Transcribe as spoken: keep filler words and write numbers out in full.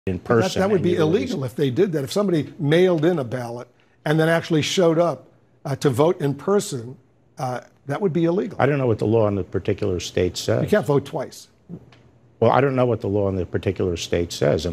in That, person. that would and be you release illegal it. if they did that. If somebody mailed in a ballot and then actually showed up uh, to vote in person, uh, that would be illegal. I don't know what the law in the particular state says. You can't vote twice. Well, I don't know what the law in the particular state says.